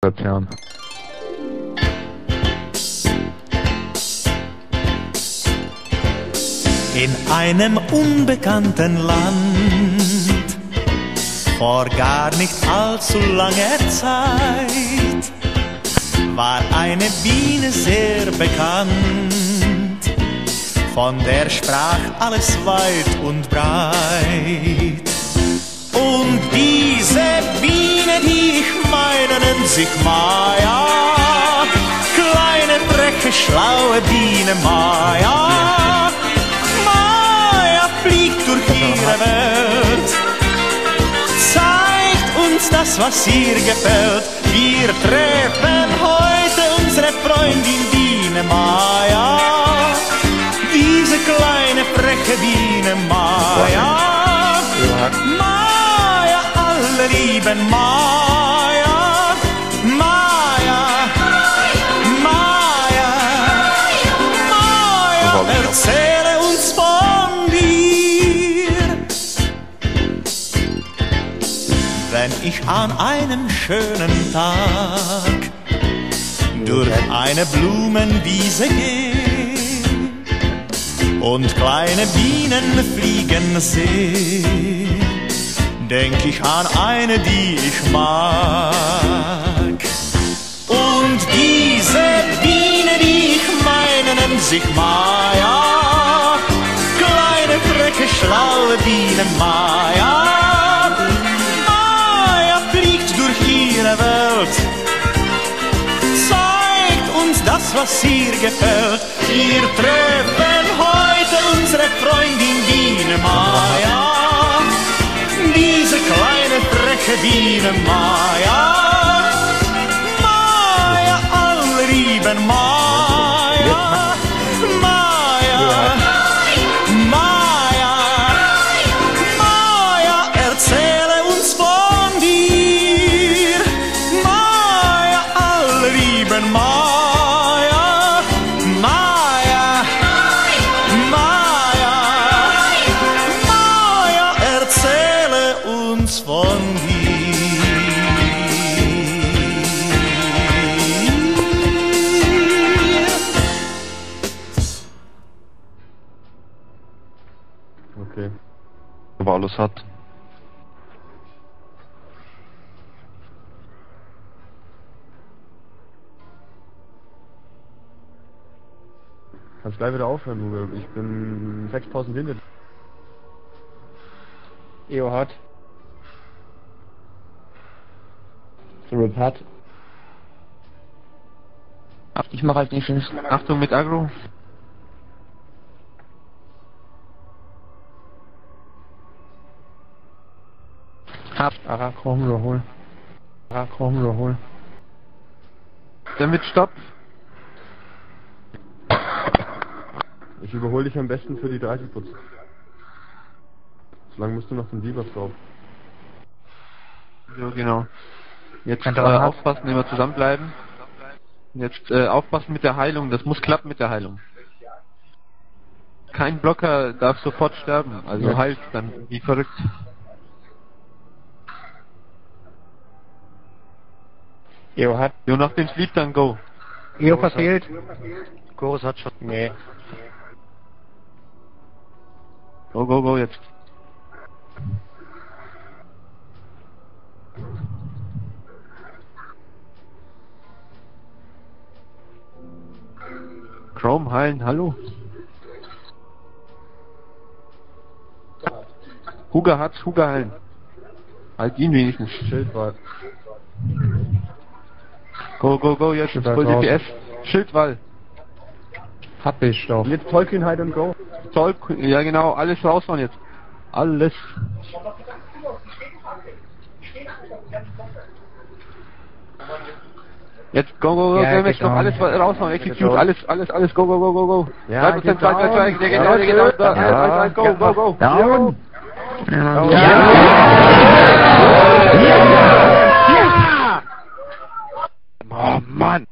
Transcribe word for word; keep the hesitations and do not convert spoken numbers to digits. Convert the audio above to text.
Jahren. In einem unbekannten Land, vor gar nicht allzu langer Zeit, war eine Biene sehr bekannt, von der sprach alles weit und breit. Und diese Biene, die ich meine, nennt sich Maya, kleine, freche, schlaue Biene Maya. Maya fliegt durch ihre Welt, zeigt uns das, was ihr gefällt. Wir treffen heute unsere Freundin Biene Maya, diese kleine, freche Biene Maya. Maya, alle lieben Maya, Maya, Maya, Maya, erzähle uns von dir. Wenn ich an einem schönen Tag durch eine Blumenwiese gehe und kleine Bienen fliegen sehe, denk ich an eine, die ich mag. Und diese Biene, die ich meine, nennt sich Maya, kleine, freche, schlaue Biene Maya. Maya fliegt durch ihre Welt, zeigt uns das, was ihr gefällt. Wir treffen heute unsere Freundin Biene Maya, diese kleine, freche Biene Maya. Maya, alle lieben Maya, Maya, Maya, Maya, erzähle uns von dir. Maya, alle lieben Maya, Maya, Maya, Maya, erzähle uns von dir. Okay. Aber alles hat. Kannst gleich wieder aufhören, Hugo. Ich bin sechstausend Winde. E O hat. Rip hat. Ich mach halt nicht. Achtung mit Agro. Hab. Arachrom überholen. Arachrom überholen. Damit Stopp. Ich überhole dich am besten für die dreißig Prozent. Solange musst du noch den Debuff drauf. So, genau. Jetzt äh, aufpassen, immer zusammenbleiben. Jetzt äh, aufpassen mit der Heilung, das muss klappen mit der Heilung. Kein Blocker darf sofort sterben, also ja. Heilt dann wie verrückt. E O hat. Jo, nach dem Sleep dann go. E O verfehlt. Chorus hat schon. Nee. Go, go, go jetzt. Chrome heilen, hallo. Huga hat's, Huga heilen. Halt ihn wenigstens. Schildwall. Go, go, go, jetzt voll D P S. Schildwall. Hab ich doch. Jetzt Tolkien halt und go. Tolkien, ja genau, alles raushauen jetzt. Alles. Jetzt go, go, go, ja, go, alles raushauen, execute, alles, alles, alles, go, go, go, go, go. Ja, drei Prozent, zwei, zwei, zwei, der geht down, der geht down, ja, go, go, go. Down. Ja. Ja. Oh Mann.